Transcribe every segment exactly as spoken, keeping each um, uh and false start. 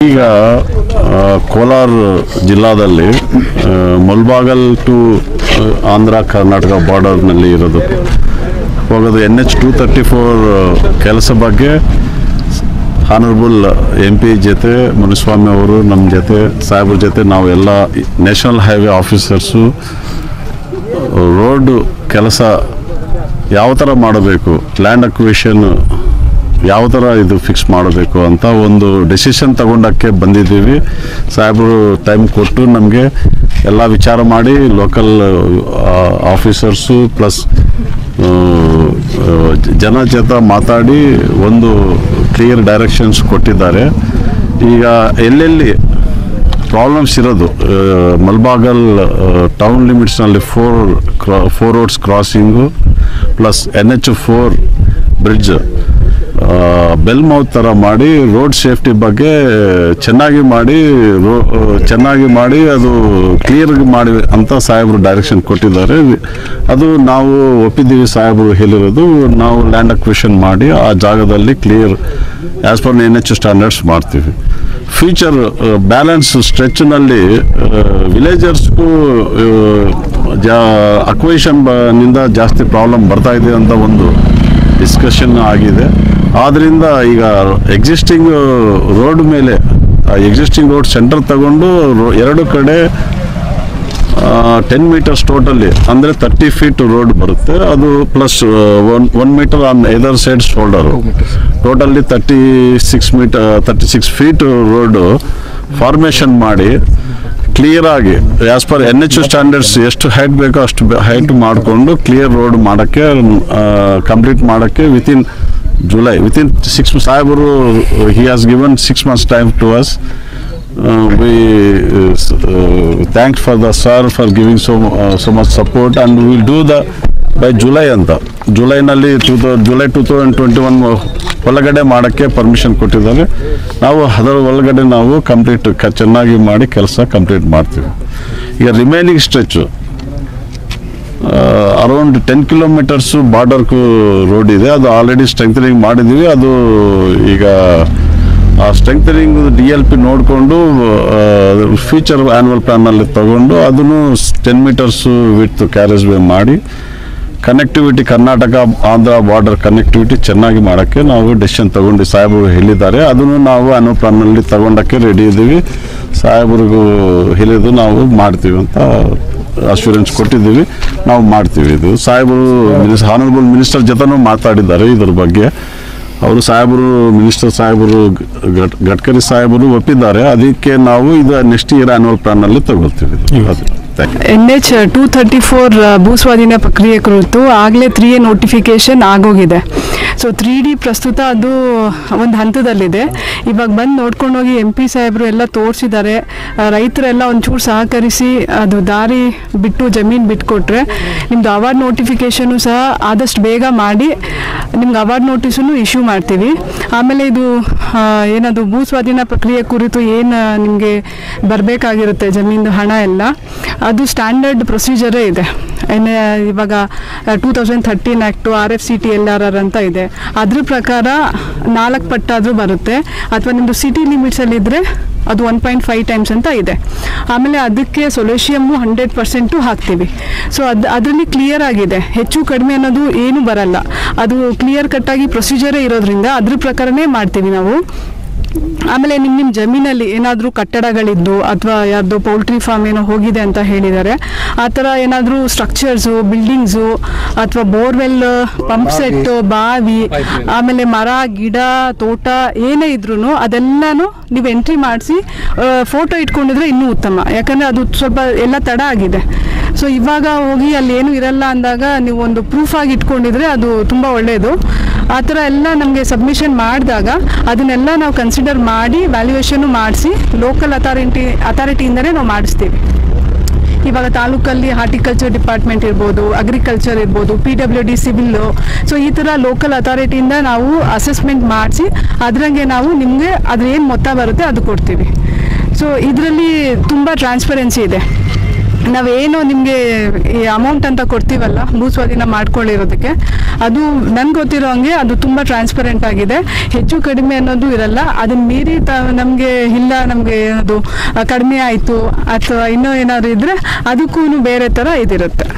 ಈಗ ಕೋಲಾರ ಜಿಲ್ಲಾದಲ್ಲಿ ಮುಲ್ಬಾಗಲ್ ಟು ಆಂಧ್ರ ಕರ್ನಾಟಕ ಬಾರ್ಡರ್ನಲ್ಲಿ ಇರೋದು ಹೋಗೋದು N H two thirty four ಕೆಲಸ ಬಗ್ಗೆ ಹಾನರಬಲ್ ಎಂ ಪಿ ಜೊತೆ ಮುನಿಸ್ವಾಮಿ ಅವರು ನಮ್ಮ ಜೊತೆ ಸಾಹೇಬ್ರ ಜೊತೆ ನಾವು ಎಲ್ಲ ನ್ಯಾಷನಲ್ ಹೈವೇ ಆಫೀಸರ್ಸು ರೋಡ್ ಕೆಲಸ ಯಾವ ಥರ ಮಾಡಬೇಕು, ಲ್ಯಾಂಡ್ ಅಕ್ವಿಷನ್ ಯಾವ ಥರ ಇದು ಫಿಕ್ಸ್ ಮಾಡಬೇಕು ಅಂತ ಒಂದು ಡೆಸಿಷನ್ ತಗೊಂಡಕ್ಕೆ ಬಂದಿದ್ದೀವಿ. ಸಾಹೇಬರು ಟೈಮ್ ಕೊಟ್ಟು ನಮಗೆ ಎಲ್ಲ ವಿಚಾರ ಮಾಡಿ ಲೋಕಲ್ ಆಫೀಸರ್ಸು ಪ್ಲಸ್ ಜನ ಜೊತೆ ಮಾತಾಡಿ ಒಂದು ಕ್ಲಿಯರ್ ಡೈರೆಕ್ಷನ್ಸ್ ಕೊಟ್ಟಿದ್ದಾರೆ. ಈಗ ಎಲ್ಲೆಲ್ಲಿ ಪ್ರಾಬ್ಲಮ್ಸ್ ಇರೋದು ಮಲ್ಬಾಗಲ್ ಟೌನ್ ಲಿಮಿಟ್ಸ್ನಲ್ಲಿ ಫೋರ್ ಕ್ರಾ four roads crossing plus N H four bridge bellmouth ಥರ ಮಾಡಿ ರೋಡ್ ಸೇಫ್ಟಿ ಬಗ್ಗೆ ಚೆನ್ನಾಗಿ ಮಾಡಿ ರೋ ಚೆನ್ನಾಗಿ ಮಾಡಿ ಅದು ಕ್ಲಿಯರ್ ಮಾಡಿ ಅಂತ ಸಾಹೇಬರು ಡೈರೆಕ್ಷನ್ ಕೊಟ್ಟಿದ್ದಾರೆ. ಅದು ನಾವು ಒಪ್ಪಿದ್ದೀವಿ. ಸಾಹೇಬರು ಹೇಳಿರೋದು ನಾವು ಲ್ಯಾಂಡ್ ಅಕ್ವಿಷನ್ ಮಾಡಿ ಆ ಜಾಗದಲ್ಲಿ clear as per N H standards ಮಾಡ್ತೀವಿ. ಫ್ಯೂಚರ್ ಬ್ಯಾಲೆನ್ಸ್ ಸ್ಟ್ರೆಚ್ನಲ್ಲಿ ವಿಲೇಜರ್ಸ್ಗೂ ಜಾ ಅಕ್ವಿಷನ್ ನಿಂದ ಜಾಸ್ತಿ ಪ್ರಾಬ್ಲಮ್ ಬರ್ತಾ ಇದೆ ಅಂತ ಒಂದು ಡಿಸ್ಕಷನ್ ಆಗಿದೆ. ಆದ್ದರಿಂದ ಈಗ ಎಕ್ಸಿಸ್ಟಿಂಗ್ ರೋಡ್ ಮೇಲೆ ಎಕ್ಸಿಸ್ಟಿಂಗ್ ರೋಡ್ ಸೆಂಟರ್ ತಗೊಂಡು ಎರಡು ಕಡೆ ಟೆನ್ ಮೀಟರ್ಸ್ ಟೋಟಲಿ ಅಂದರೆ ತರ್ಟಿ ಫೀಟ್ ರೋಡ್ ಬರುತ್ತೆ. ಅದು plus one one metre on either side shoulder totally thirty six metre thirty six feet road formation ಮಾಡಿ ಕ್ಲಿಯರ್ ಆಗಿ as per N H standards ಎಷ್ಟು height ಬೇಕೋ ಅಷ್ಟು ಹೈಟ್ ಮಾಡಿಕೊಂಡು clear road ಮಾಡೋಕ್ಕೆ ಕಂಪ್ಲೀಟ್ ಮಾಡೋಕ್ಕೆ within July, within six months, Saiburu, he has given six months time to us. Uh, we uh, uh, thanks for the sir for giving so uh, so much support, and we will do the by July anta. July nalli July two thousand twenty-one ಒಳಗಡೆ ಮಾಡೋಕ್ಕೆ permission ಕೊಟ್ಟಿದ್ದಾರೆ. ನಾವು ಅದರ ಒಳಗಡೆ ನಾವು complete ಚೆನ್ನಾಗಿ ಮಾಡಿ ಕೆಲಸ ಕಂಪ್ಲೀಟ್ ಮಾಡ್ತೀವಿ. ಈಗ remaining stretch around ten kilometres ಬಾರ್ಡರ್ಗೂ ರೋಡ್ ಇದೆ. ಅದು ಆಲ್ರೆಡಿ ಸ್ಟ್ರೆಂಥನಿಂಗ್ ಮಾಡಿದ್ದೀವಿ. ಅದು ಈಗ ಆ ಸ್ಟ್ರೆಂಥನಿಂಗ್ ಡಿ ಎಲ್ ಪಿ ನೋಡಿಕೊಂಡು ಫ್ಯೂಚರ್ ಆ್ಯನ್ಯುವಲ್ ಪ್ಲ್ಯಾನಲ್ಲಿ ತಗೊಂಡು ಅದನ್ನು ten metres with carriageway ಮಾಡಿ connectivity Karnataka Andhra border connectivity ಚೆನ್ನಾಗಿ ಮಾಡೋಕ್ಕೆ ನಾವು ಡೆಸಿಷನ್ ತಗೊಂಡು ಸಾಹೇಬರು ಹೇಳಿದ್ದಾರೆ. ಅದನ್ನು ನಾವು ಆ್ಯನ್ಯುವಲ್ ಪ್ಲ್ಯಾನಲ್ಲಿ ತಗೊಂಡಕ್ಕೆ ರೆಡಿ ಇದ್ದೀವಿ. ಸಾಹೇಬ್ರಿಗೂ ಹೇಳಿದ್ದು ನಾವು ಮಾಡ್ತೀವಿ ಅಂತ ಅಶ್ಯೂರೆನ್ಸ್ ಕೊಟ್ಟಿದ್ದೀವಿ. ನಾವು ಮಾಡ್ತೀವಿ. ಇದು ಸಾಹೇಬರು ಮಿನಿಸ್ ಹಾನರಬಲ್ ಮಿನಿಸ್ಟರ್ ಜೊತೆನೂ ಮಾತಾಡಿದ್ದಾರೆ ಇದ್ರ ಬಗ್ಗೆ. ಅವರು ಸಾಹೇಬರು ಮಿನಿಸ್ಟರ್ ಸಾಹೇಬರು ಗಡ್ಕರಿ ಸಾಹೇಬರು ಒಪ್ಪಿದ್ದಾರೆ. ಅದಕ್ಕೆ ನಾವು ಇದು ನೆಕ್ಸ್ಟ್ ಇಯರ್ ಆ್ಯನ್ಯುವಲ್ ಪ್ಲಾನ್ನಲ್ಲಿ ತಗೊಳ್ತೀವಿ. N H two thirty four ಭೂಸ್ವಾಧೀನ ಪ್ರಕ್ರಿಯೆ ಕುರಿತು ಆಗಲೇ ತ್ರೀ ಎ ನೋಟಿಫಿಕೇಶನ್ ಆಗೋಗಿದೆ. ಸೊ ತ್ರೀ ಡಿ ಪ್ರಸ್ತುತ ಅದು ಒಂದು ಹಂತದಲ್ಲಿದೆ. ಇವಾಗ ಬಂದು ನೋಡ್ಕೊಂಡು ಹೋಗಿ ಎಂ ಪಿ ಸಾಹೇಬರು ಎಲ್ಲ ತೋರಿಸಿದ್ದಾರೆ. ರೈತರೆಲ್ಲ ಒಂಚೂರು ಸಹಕರಿಸಿ ಅದು ದಾರಿ ಬಿಟ್ಟು ಜಮೀನು ಬಿಟ್ಕೊಟ್ರೆ ನಿಮ್ಮದು ಅವಾರ್ಡ್ ನೋಟಿಫಿಕೇಷನು ಸಹ ಆದಷ್ಟು ಬೇಗ ಮಾಡಿ ನಿಮ್ಗೆ ಅವಾರ್ಡ್ ನೋಟಿಸನ್ನು ಇಶ್ಯೂ ಮಾಡ್ತೀವಿ. ಆಮೇಲೆ ಇದು ಏನದು ಭೂಸ್ವಾಧೀನ ಪ್ರಕ್ರಿಯೆ ಕುರಿತು ಏನು ನಿಮಗೆ ಬರಬೇಕಾಗಿರುತ್ತೆ ಜಮೀನು ಹಣ ಎಲ್ಲ ಅದು ಸ್ಟ್ಯಾಂಡರ್ಡ್ ಪ್ರೊಸೀಜರೇ ಇದೆ. ಏನೇ ಇವಾಗ two thousand thirteen act R F C T L R R ಅಂತ ಇದೆ. ಅದ್ರ ಪ್ರಕಾರ ನಾಲ್ಕು ಪಟ್ಟಾದರೂ ಬರುತ್ತೆ. ಅಥವಾ ನಿಮ್ಮದು ಸಿಟಿ ಲಿಮಿಟ್ಸಲ್ಲಿದ್ದರೆ ಅದು ಒನ್ ಪಾಯಿಂಟ್ ಫೈವ್ ಟೈಮ್ಸ್ ಅಂತ ಇದೆ. ಆಮೇಲೆ ಅದಕ್ಕೆ ಸೊಲ್ಯೂಷಿಯಮ್ಮು ಹಂಡ್ರೆಡ್ ಪರ್ಸೆಂಟು ಹಾಕ್ತೀವಿ. ಸೊ ಅದು ಅದರಲ್ಲಿ ಕ್ಲಿಯರ್ ಆಗಿದೆ. ಹೆಚ್ಚು ಕಡಿಮೆ ಅನ್ನೋದು ಏನೂ ಬರಲ್ಲ. ಅದು ಕ್ಲಿಯರ್ ಕಟ್ಟಾಗಿ ಪ್ರೊಸೀಜರೇ ಇರೋದ್ರಿಂದ ಅದ್ರ ಪ್ರಕಾರನೇ ಮಾಡ್ತೀವಿ ನಾವು. ಆಮೇಲೆ ನಿಮ್ಮ ನಿಮ್ಮ ಜಮೀನಲ್ಲಿ ಏನಾದರೂ ಕಟ್ಟಡಗಳಿದ್ದು ಅಥವಾ ಯಾರ್ದು ಪೌಲ್ಟ್ರಿ ಫಾರ್ಮ್ ಏನೋ ಹೋಗಿದೆ ಅಂತ ಹೇಳಿದ್ದಾರೆ, ಆ ಥರ ಏನಾದರೂ ಸ್ಟ್ರಕ್ಚರ್ಸು ಬಿಲ್ಡಿಂಗ್ಸು ಅಥವಾ ಬೋರ್ವೆಲ್ ಪಂಪ್ ಸೆಟ್ಟು ಬಾವಿ ಆಮೇಲೆ ಮರ ಗಿಡ ತೋಟ ಏನೇ ಇದ್ರೂ ಅದೆಲ್ಲನೂ ನೀವು ಎಂಟ್ರಿ ಮಾಡಿಸಿ ಫೋಟೋ ಇಟ್ಕೊಂಡಿದ್ರೆ ಇನ್ನೂ ಉತ್ತಮ. ಯಾಕಂದರೆ ಅದು ಸ್ವಲ್ಪ ಎಲ್ಲ ತಡ ಆಗಿದೆ. ಸೊ ಇವಾಗ ಹೋಗಿ ಅಲ್ಲಿ ಏನೂ ಇರಲ್ಲ ಅಂದಾಗ ನೀವು ಒಂದು ಪ್ರೂಫಾಗಿ ಇಟ್ಕೊಂಡಿದ್ರೆ ಅದು ತುಂಬ ಒಳ್ಳೆಯದು. ಆ ಥರ ಎಲ್ಲ ನಮಗೆ ಸಬ್ಮಿಷನ್ ಮಾಡಿದಾಗ ಅದನ್ನೆಲ್ಲ ನಾವು ಕನ್ಸಿಡರ್ ಮಾಡಿ ವ್ಯಾಲ್ಯೂಯೇಷನ್ನು ಮಾಡಿಸಿ ಲೋಕಲ್ ಅಥಾರಿಟಿ ಅಥಾರಿಟಿಯಿಂದಲೇ ನಾವು ಮಾಡಿಸ್ತೀವಿ. ಇವಾಗ ತಾಲೂಕಲ್ಲಿ ಹಾರ್ಟಿಕಲ್ಚರ್ ಡಿಪಾರ್ಟ್ಮೆಂಟ್ ಇರ್ಬೋದು, ಅಗ್ರಿಕಲ್ಚರ್ ಇರ್ಬೋದು, P W D civil. So ಈ ಥರ ಲೋಕಲ್ ಅಥಾರಿಟಿಯಿಂದ ನಾವು ಅಸೆಸ್ಮೆಂಟ್ ಮಾಡಿಸಿ ಅದರಂಗೆ ನಾವು ನಿಮಗೆ ಅದ್ರ ಏನು ಮೊತ್ತ ಬರುತ್ತೆ ಅದು ಕೊಡ್ತೀವಿ. ಸೊ ಇದರಲ್ಲಿ ತುಂಬ ಟ್ರಾನ್ಸ್ಪರೆನ್ಸಿ ಇದೆ. ನಾವೇನು ನಿಮಗೆ ಈ ಅಮೌಂಟ್ ಅಂತ ಕೊಡ್ತೀವಲ್ಲ ಭೂಸ್ವಾಧೀನ ಮಾಡ್ಕೊಳ್ಳಿರೋದಕ್ಕೆ, ಅದು ನನ್ಗೆ ಗೊತ್ತಿರೋ ಹಂಗೆ ಅದು ತುಂಬ ಟ್ರಾನ್ಸ್ಪರೆಂಟ್ ಆಗಿದೆ. ಹೆಚ್ಚು ಕಡಿಮೆ ಅನ್ನೋದು ಇರಲ್ಲ. ಅದನ್ನ ಮೀರಿ ತ ನಮಗೆ ಇಲ್ಲ ನಮಗೆ ಅದು ಕಡಿಮೆ ಆಯಿತು ಅಥವಾ ಇನ್ನೂ ಏನಾದ್ರು ಇದ್ದರೆ ಅದಕ್ಕೂ ಬೇರೆ ಥರ ಇದಿರುತ್ತೆ.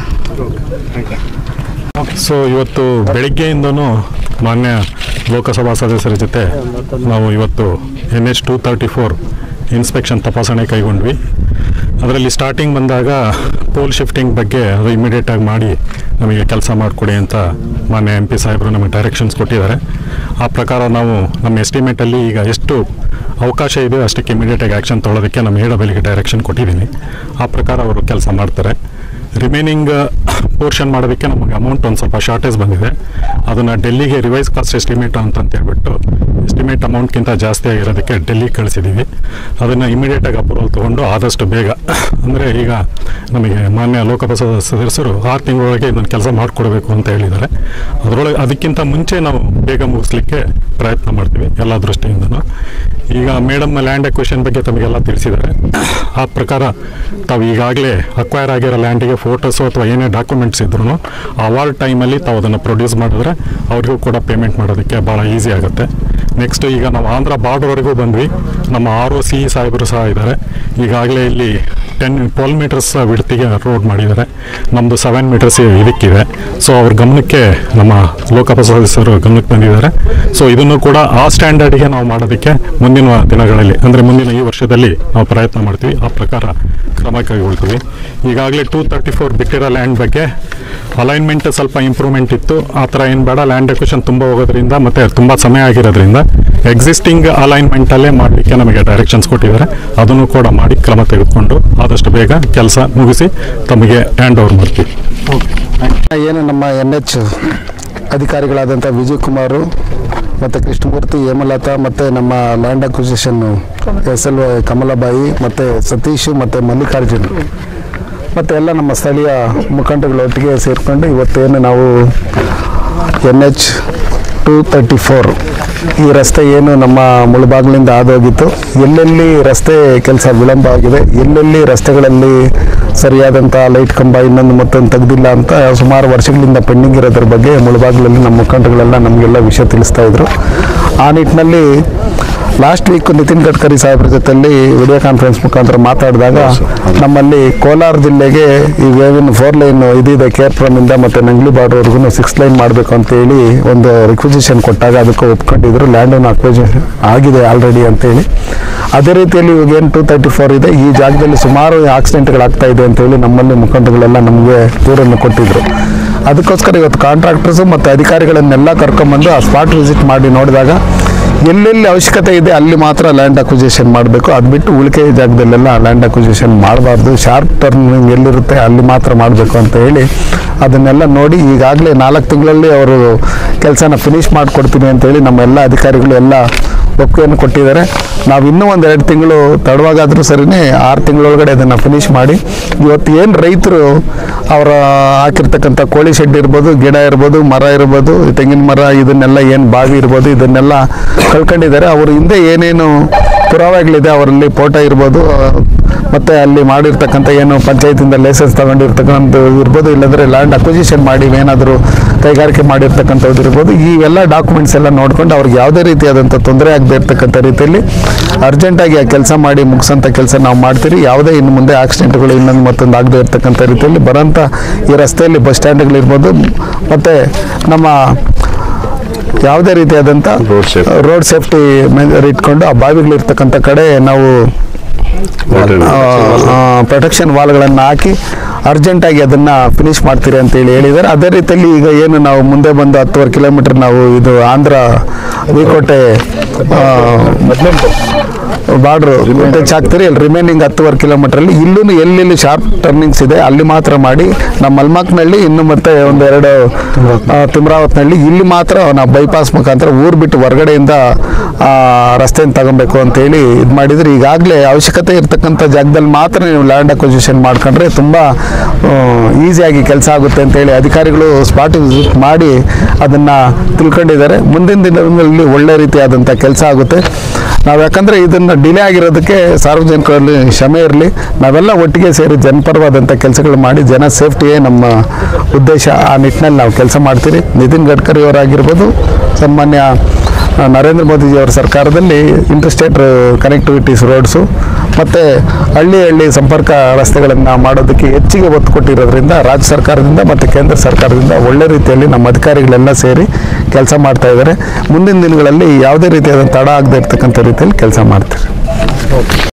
ಸೊ ಇವತ್ತು ಬೆಳಿಗ್ಗೆಯಿಂದನೂ ಮಾನ್ಯ ಲೋಕಸಭಾ ಸದಸ್ಯರ ಜೊತೆ ನಾವು ಇವತ್ತು N H two thirty four inspection ತಪಾಸಣೆ ಕೈಗೊಂಡ್ವಿ. ಅದರಲ್ಲಿ ಸ್ಟಾರ್ಟಿಂಗ್ ಬಂದಾಗ ಪೋಲ್ ಶಿಫ್ಟಿಂಗ್ ಬಗ್ಗೆ ಅದು ಇಮಿಡಿಯೇಟಾಗಿ ಮಾಡಿ ನಮಗೆ ಕೆಲಸ ಮಾಡಿಕೊಡಿ ಅಂತ ಮಾನ್ಯ ಎಂ ಪಿ ಸಾಹೇಬರು ನಮಗೆ ಡೈರೆಕ್ಷನ್ಸ್ ಕೊಟ್ಟಿದ್ದಾರೆ. ಆ ಪ್ರಕಾರ ನಾವು ನಮ್ಮ ಎಸ್ಟಿಮೇಟಲ್ಲಿ ಈಗ ಎಷ್ಟು ಅವಕಾಶ ಇದೆ ಅಷ್ಟಕ್ಕೆ ಇಮಿಡಿಯೇಟಾಗಿ ಆ್ಯಕ್ಷನ್ ತೊಗೊಳೋದಕ್ಕೆ ನಮ್ಮ ಎ ಡಬ್ಲ್ಯೂಗೆ ಡೈರೆಕ್ಷನ್ ಕೊಟ್ಟಿದ್ದೀನಿ. ಆ ಪ್ರಕಾರ ಅವರು ಕೆಲಸ ಮಾಡ್ತಾರೆ. ರಿಮೈನಿಂಗ್ ಪೋರ್ಷನ್ ಮಾಡೋದಕ್ಕೆ ನಮಗೆ ಅಮೌಂಟ್ ಒಂದು ಸ್ವಲ್ಪ ಶಾರ್ಟೇಜ್ ಬಂದಿದೆ. ಅದನ್ನು ಡೆಲ್ಲಿಗೆ ರಿವೈಸ್ ಕಾಸ್ಟ್ ಎಸ್ಟಿಮೇಟ್ ಅಂತಂತೇಳ್ಬಿಟ್ಟು ಎಸ್ಟಿಮೇಟ್ ಅಮೌಂಟ್ಗಿಂತ ಜಾಸ್ತಿ ಆಗಿರೋದಕ್ಕೆ ಡೆಲ್ಲಿಗೆ ಕಳಿಸಿದ್ದೀವಿ. ಅದನ್ನು ಇಮಿಡಿಯೇಟಾಗಿ ಅಪ್ರೂವಲ್ ತೊಗೊಂಡು ಆದಷ್ಟು ಬೇಗ, ಅಂದರೆ ಈಗ ನಮಗೆ ಮಾನ್ಯ ಲೋಕಸಭಾ ಸದಸ್ಯರು ಆರು ತಿಂಗಳೊಳಗೆ ಇದನ್ನು ಕೆಲಸ ಮಾಡಿಕೊಡ್ಬೇಕು ಅಂತ ಹೇಳಿದ್ದಾರೆ. ಅದರೊಳಗೆ ಅದಕ್ಕಿಂತ ಮುಂಚೆ ನಾವು ಬೇಗ ಮುಗಿಸ್ಲಿಕ್ಕೆ ಪ್ರಯತ್ನ ಮಾಡ್ತೀವಿ ಎಲ್ಲ ದೃಷ್ಟಿಯಿಂದನೂ. ಈಗ ಮೇಡಮ್ ಲ್ಯಾಂಡ್ ಎಕ್ವಿಷನ್ ಬಗ್ಗೆ ತಮಗೆಲ್ಲ ತಿಳಿಸಿದ್ದಾರೆ. ಆ ಪ್ರಕಾರ ತಾವು ಈಗಾಗಲೇ ಅಕ್ವೈರ್ ಆಗಿರೋ ಲ್ಯಾಂಡಿಗೆ ಫೋಟೋಸು ಅಥವಾ ಏನೇ ಡಾಕ್ಯುಮೆಂಟ್ಸ್ ಇದ್ರೂ ಅವಾರ್ಡ್ ಟೈಮಲ್ಲಿ ತಾವು ಅದನ್ನು ಪ್ರೊಡ್ಯೂಸ್ ಮಾಡಿದ್ರೆ ಅವ್ರಿಗೂ ಕೂಡ ಪೇಮೆಂಟ್ ಮಾಡೋದಕ್ಕೆ ಭಾಳ ಈಸಿ ಆಗುತ್ತೆ. ನೆಕ್ಸ್ಟ್ ಈಗ ನಾವು ಆಂಧ್ರ ಬಾರ್ಡ್ರ್ವರೆಗೂ ಬಂದ್ವಿ. ನಮ್ಮ ಆರ್ ಒ ಸಿ ಸಾಹೇಬರು ಸಹ ಇದ್ದಾರೆ. ಈಗಾಗಲೇ ಇಲ್ಲಿ ಟೆನ್ ಟ್ವೆಲ್ ಮೀಟರ್ಸ್ ವಿಡ್ತಿಗೆ ರೋಡ್ ಮಾಡಿದ್ದಾರೆ. ನಮ್ಮದು ಸೆವೆನ್ ಮೀಟರ್ಸ್ ಇದಕ್ಕಿದೆ. ಸೊ ಅವ್ರ ಗಮನಕ್ಕೆ ನಮ್ಮ ಲೋಕಸಭಾ ಸದಸ್ಯರು ಗಮನಕ್ಕೆ ಬಂದಿದ್ದಾರೆ. ಸೊ ಇದನ್ನು ಕೂಡ ಆ ಸ್ಟ್ಯಾಂಡರ್ಡ್ಗೆ ನಾವು ಮಾಡೋದಕ್ಕೆ ಮುಂದಿನ ದಿನಗಳಲ್ಲಿ, ಅಂದರೆ ಮುಂದಿನ ಈ ವರ್ಷದಲ್ಲಿ ನಾವು ಪ್ರಯತ್ನ ಮಾಡ್ತೀವಿ. ಆ ಪ್ರಕಾರ ಕ್ರಮ ಕೈಗೊಳ್ತೀವಿ. ಈಗಾಗಲೇ ಟೂ ತರ್ಟಿ ಫೋರ್ ಬಿಟ್ಟಿರೋ ಲ್ಯಾಂಡ್ ಬಗ್ಗೆ ಅಲೈನ್ಮೆಂಟ್ ಸ್ವಲ್ಪ ಇಂಪ್ರೂವ್ಮೆಂಟ್ ಇತ್ತು. ಆ ಥರ ಏನು ಬೇಡ, ಲ್ಯಾಂಡ್ ಎಕ್ವಿಷನ್ ತುಂಬ ಹೋಗೋದ್ರಿಂದ ಮತ್ತು ತುಂಬ ಸಮಯ ಆಗಿರೋದ್ರಿಂದ ಎಕ್ಸಿಸ್ಟಿಂಗ್ ಅಲೈನ್ಮೆಂಟಲ್ಲೇ ಮಾಡಲಿಕ್ಕೆ ನಮಗೆ ಡೈರೆಕ್ಷನ್ಸ್ ಕೊಟ್ಟಿದ್ದಾರೆ. ಅದನ್ನು ಕೂಡ ಮಾಡಿ ಕ್ರಮ ತೆಗೆದುಕೊಂಡು ಆದಷ್ಟು ಬೇಗ ಕೆಲಸ ಮುಗಿಸಿ ತಮಗೆ ಹ್ಯಾಂಡ್ ಓವರ್ ಮಾಡ್ತೀವಿ. ಏನು ನಮ್ಮ ಎನ್ ಎಚ್ ಅಧಿಕಾರಿಗಳಾದಂಥ ವಿಜಯ್ ಕುಮಾರು ಮತ್ತು ಕೃಷ್ಣಮೂರ್ತಿ, ಹೇಮಲತಾ ಮತ್ತು ನಮ್ಮ land acquisition S L Kamalabai ಮತ್ತು ಸತೀಶ್ ಮತ್ತು ಮಲ್ಲಿಕಾರ್ಜುನ್ ಮತ್ತು ಎಲ್ಲ ನಮ್ಮ ಸ್ಥಳೀಯ ಮುಖಂಡಗಳೊಟ್ಟಿಗೆ ಸೇರಿಕೊಂಡು ಇವತ್ತೇನು ನಾವು N H two thirty four ಈ ರಸ್ತೆ ಏನು ನಮ್ಮ ಮುಳುಬಾಗಿಲಿಂದ ಹಾದೋಗಿತ್ತು, ಎಲ್ಲೆಲ್ಲಿ ರಸ್ತೆ ಕೆಲಸ ವಿಳಂಬ ಆಗಿದೆ, ಎಲ್ಲೆಲ್ಲಿ ರಸ್ತೆಗಳಲ್ಲಿ ಸರಿಯಾದಂಥ ಲೈಟ್ ಕಂಬ ಇನ್ನೊಂದು ಮತ್ತೊಂದು ತೆಗೆದಿಲ್ಲ ಅಂತ ಸುಮಾರು ವರ್ಷಗಳಿಂದ ಪೆಂಡಿಂಗ್ ಇರೋದ್ರ ಬಗ್ಗೆ ಮುಳುಬಾಗಿಲಲ್ಲಿ ನಮ್ಮ ಮುಖಂಡಗಳೆಲ್ಲ ನಮಗೆಲ್ಲ ವಿಷಯ ತಿಳಿಸ್ತಾ ಇದ್ರು. ಆ ನಿಟ್ಟಿನಲ್ಲಿ ಲಾಸ್ಟ್ ವೀಕ್ ನಿತಿನ್ ಗಡ್ಕರಿ ಸಾಹೇಬ್ರ ಜೊತೆಯಲ್ಲಿ ವಿಡಿಯೋ ಕಾನ್ಫರೆನ್ಸ್ ಮುಖಾಂತರ ಮಾತಾಡಿದಾಗ ನಮ್ಮಲ್ಲಿ ಕೋಲಾರ ಜಿಲ್ಲೆಗೆ ಈ ವೇವಿನ ಫೋರ್ ಲೈನ್ ಇದಿದೆ, ಕೇರ್ಪುರಮಿಂದ ಮತ್ತು ನಂಗ್ಲಿ ಬಾರ್ಡ್ರ್ವರೆಗೂ ಸಿಕ್ಸ್ ಲೈನ್ ಮಾಡಬೇಕು ಅಂತೇಳಿ ಒಂದು ರಿಕ್ವಿಸಿಷನ್ ಕೊಟ್ಟಾಗ ಅದಕ್ಕೆ ಒಪ್ಕೊಂಡಿದ್ರು. ಲ್ಯಾಂಡನ್ನು ಅಕ್ವಿಸಿಷನ್ ಆಗಿದೆ ಆಲ್ರೆಡಿ ಅಂತೇಳಿ. ಅದೇ ರೀತಿಯಲ್ಲಿ ಇವಾಗ ಏನು ಟೂ ತರ್ಟಿ ಫೋರ್ ಇದೆ, ಈ ಜಾಗದಲ್ಲಿ ಸುಮಾರು ಆಕ್ಸಿಡೆಂಟ್ಗಳಾಗ್ತಾ ಇದೆ ಅಂತೇಳಿ ನಮ್ಮಲ್ಲಿ ಮುಖಂಡಗಳೆಲ್ಲ ನಮಗೆ ದೂರನ್ನು ಕೊಟ್ಟಿದ್ರು. ಅದಕ್ಕೋಸ್ಕರ ಇವತ್ತು ಕಾಂಟ್ರಾಕ್ಟರ್ಸು ಮತ್ತು ಅಧಿಕಾರಿಗಳನ್ನೆಲ್ಲ ಕರ್ಕೊಂಬಂದು ಆ ಸ್ಪಾಟ್ ವಿಸಿಟ್ ಮಾಡಿ ನೋಡಿದಾಗ ಎಲ್ಲೆಲ್ಲಿ ಅವಶ್ಯಕತೆ ಇದೆ ಅಲ್ಲಿ ಮಾತ್ರ ಲ್ಯಾಂಡ್ ಅಕ್ವಿಸಿಷನ್ ಮಾಡಬೇಕು. ಅದು ಬಿಟ್ಟು ಉಳಿಕೆ ಜಾಗದಲ್ಲೆಲ್ಲ ಲ್ಯಾಂಡ್ ಅಕ್ವಿಸಿಷನ್ ಮಾಡಬಾರ್ದು. ಶಾರ್ಪ್ ಟರ್ನಿಂಗ್ ಎಲ್ಲಿರುತ್ತೆ ಅಲ್ಲಿ ಮಾತ್ರ ಮಾಡಬೇಕು ಅಂತ ಹೇಳಿ ಅದನ್ನೆಲ್ಲ ನೋಡಿ ಈಗಾಗಲೇ ನಾಲ್ಕು ತಿಂಗಳಲ್ಲಿ ಅವರು ಕೆಲಸನ ಫಿನಿಷ್ ಮಾಡಿಕೊಡ್ತೀನಿ ಅಂತೇಳಿ ನಮ್ಮ ಎಲ್ಲ ಅಧಿಕಾರಿಗಳು ಎಲ್ಲ ಒಪ್ಪಿಗೆಯನ್ನು ಕೊಟ್ಟಿದ್ದಾರೆ. ನಾವು ಇನ್ನೂ ಒಂದು ಎರಡು ತಿಂಗಳು ತಡವಾಗಾದರೂ ಸರಿನೇ ಆರು ತಿಂಗಳೊಳಗಡೆ ಅದನ್ನು ಫಿನಿಷ್ ಮಾಡಿ ಇವತ್ತು ಏನು ರೈತರು ಅವರ ಹಾಕಿರ್ತಕ್ಕಂಥ ಕೋಳಿ ಶೆಡ್ ಇರ್ಬೋದು, ಗಿಡ ಇರ್ಬೋದು, ಮರ ಇರ್ಬೋದು, ತೆಂಗಿನ ಮರ, ಇದನ್ನೆಲ್ಲ ಏನು ಬಾವಿ ಇರ್ಬೋದು, ಇದನ್ನೆಲ್ಲ ಕಳ್ಕೊಂಡಿದ್ದಾರೆ. ಅವರು ಹಿಂದೆ ಏನೇನು ಪುರಾವೆಗಳಿದೆ ಅವರಲ್ಲಿ ಫೋಟೋ ಇರ್ಬೋದು, ಮತ್ತು ಅಲ್ಲಿ ಮಾಡಿರ್ತಕ್ಕಂಥ ಏನು ಪಂಚಾಯತಿಂದ ಲೈಸೆನ್ಸ್ ತಗೊಂಡಿರ್ತಕ್ಕಂಥ ಇರ್ಬೋದು, ಇಲ್ಲಾಂದರೆ ಲ್ಯಾಂಡ್ ಅಕ್ವಿಸಿಷನ್ ಮಾಡಿ ಏನಾದರೂ ಕೈಗಾರಿಕೆ ಮಾಡಿರ್ತಕ್ಕಂಥದ್ದು ಇರ್ಬೋದು, ಇವೆಲ್ಲ ಡಾಕ್ಯುಮೆಂಟ್ಸ್ ಎಲ್ಲ ನೋಡ್ಕೊಂಡು ಅವ್ರಿಗೆ ಯಾವುದೇ ರೀತಿಯಾದಂಥ ತೊಂದರೆ ಆಗದೆ ಇರ್ತಕ್ಕಂಥ ರೀತಿಯಲ್ಲಿ ಅರ್ಜೆಂಟಾಗಿ ಆ ಕೆಲಸ ಮಾಡಿ ಮುಗಿಸೋಂಥ ಕೆಲಸ ನಾವು ಮಾಡ್ತೀರಿ. ಯಾವುದೇ ಇನ್ನು ಮುಂದೆ ಆಕ್ಸಿಡೆಂಟ್ಗಳು ಇನ್ನೊಂದು ಮತ್ತೊಂದು ಆಗದೆ ಇರ್ತಕ್ಕಂಥ ರೀತಿಯಲ್ಲಿ ಬರೋಂಥ ಈ ರಸ್ತೆಯಲ್ಲಿ ಬಸ್ ಸ್ಟ್ಯಾಂಡ್ಗಳಿರ್ಬೋದು ಮತ್ತು ನಮ್ಮ ಯಾವುದೇ ರೀತಿಯಾದಂಥ ರೋಡ್ ಸೇಫ್ಟಿ ಮೆಜರ್ ಇಟ್ಕೊಂಡು ಆ ಬಾವಿಗಳಿರ್ತಕ್ಕಂಥ ಕಡೆ ನಾವು ಪ್ರೊಟೆಕ್ಷನ್ ವಾಲ್ಗಳನ್ನು ಹಾಕಿ ಅರ್ಜೆಂಟಾಗಿ ಅದನ್ನು ಫಿನಿಷ್ ಮಾಡ್ತೀರಿ ಅಂತೇಳಿ ಹೇಳಿದ್ದಾರೆ. ಅದೇ ರೀತಿಯಲ್ಲಿ ಈಗ ಏನು ನಾವು ಮುಂದೆ ಬಂದು ಹತ್ತುವರೆ ಕಿಲೋಮೀಟರ್ ನಾವು ಇದು ಆಂಧ್ರ ವಿಕೋಟೆ ಬಾರ್ಡ್ರು ಟಚ್ ಆಗ್ತೀರಿ, ಅಲ್ಲಿ ರಿಮೈನಿಂಗ್ ಹತ್ತುವರೆ ಕಿಲೋಮೀಟ್ರಲ್ಲಿ ಇಲ್ಲೂ ಎಲ್ಲೆಲ್ಲಿ ಶಾರ್ಪ್ ಟರ್ನಿಂಗ್ಸ್ ಇದೆ ಅಲ್ಲಿ ಮಾತ್ರ ಮಾಡಿ, ನಮ್ಮ ಮಲ್ಮಾಕ್ನಲ್ಲಿ ಇನ್ನು ಮತ್ತೆ ಒಂದೆರಡು ತಿಮ್ರಾವತ್ನಲ್ಲಿ ಇಲ್ಲಿ ಮಾತ್ರ ನಾವು ಬೈಪಾಸ್ ಮುಖಾಂತರ ಊರು ಬಿಟ್ಟು ಹೊರಗಡೆಯಿಂದ ರಸ್ತೆಯನ್ನು ತಗೊಬೇಕು ಅಂತೇಳಿ ಇದು ಮಾಡಿದರೆ ಈಗಾಗಲೇ ಅವಶ್ಯಕತೆ ಅವಶ್ಯಕತೆ ಇರ್ತಕ್ಕಂಥ ಜಾಗದಲ್ಲಿ ಮಾತ್ರ ನೀವು ಲ್ಯಾಂಡ್ ಅಕ್ವಿಸಿಷನ್ ಮಾಡ್ಕೊಂಡ್ರೆ ತುಂಬ ಈಸಿಯಾಗಿ ಕೆಲಸ ಆಗುತ್ತೆ ಅಂತೇಳಿ ಅಧಿಕಾರಿಗಳು ಸ್ಪಾಟ್ ವಿಸಿಟ್ ಮಾಡಿ ಅದನ್ನು ತಿಳ್ಕೊಂಡಿದ್ದಾರೆ. ಮುಂದಿನ ದಿನಗಳಲ್ಲಿ ಒಳ್ಳೆ ರೀತಿಯಾದಂಥ ಕೆಲಸ ಆಗುತ್ತೆ. ನಾವು ಯಾಕಂದರೆ ಇದನ್ನು ಡಿಲೇ ಆಗಿರೋದಕ್ಕೆ ಸಾರ್ವಜನಿಕರಲ್ಲಿ ಕ್ಷಮೆ ಇರಲಿ. ನಾವೆಲ್ಲ ಒಟ್ಟಿಗೆ ಸೇರಿ ಜನಪರವಾದಂಥ ಕೆಲಸಗಳು ಮಾಡಿ ಜನ ಸೇಫ್ಟಿಯೇ ನಮ್ಮ ಉದ್ದೇಶ. ಆ ನಿಟ್ಟಿನಲ್ಲಿ ನಾವು ಕೆಲಸ ಮಾಡ್ತೀರಿ. ನಿತಿನ್ ಗಡ್ಕರಿ ಅವರಾಗಿರ್ಬೋದು, ಸನ್ಮಾನ್ಯ ನರೇಂದ್ರ ಮೋದಿಜಿಯವರ ಸರ್ಕಾರದಲ್ಲಿ ಇಂಟರ್ಸ್ಟೇಟ್ ಕನೆಕ್ಟಿವಿಟೀಸ್ ರೋಡ್ಸು ಮತ್ತು ಹಳ್ಳಿ ಹಳ್ಳಿ ಸಂಪರ್ಕ ರಸ್ತೆಗಳನ್ನು ಮಾಡೋದಕ್ಕೆ ಹೆಚ್ಚಿಗೆ ಒತ್ತು ಕೊಟ್ಟಿರೋದ್ರಿಂದ ರಾಜ್ಯ ಸರ್ಕಾರದಿಂದ ಮತ್ತು ಕೇಂದ್ರ ಸರ್ಕಾರದಿಂದ ಒಳ್ಳೆ ರೀತಿಯಲ್ಲಿ ನಮ್ಮ ಅಧಿಕಾರಿಗಳೆಲ್ಲ ಸೇರಿ ಕೆಲಸ ಮಾಡ್ತಾ ಇದ್ದಾರೆ. ಮುಂದಿನ ದಿನಗಳಲ್ಲಿ ಯಾವುದೇ ರೀತಿಯಾದ ತಡ ಆಗದೆ ಇರ್ತಕ್ಕಂಥ ರೀತಿಯಲ್ಲಿ ಕೆಲಸ ಮಾಡ್ತೀವಿ.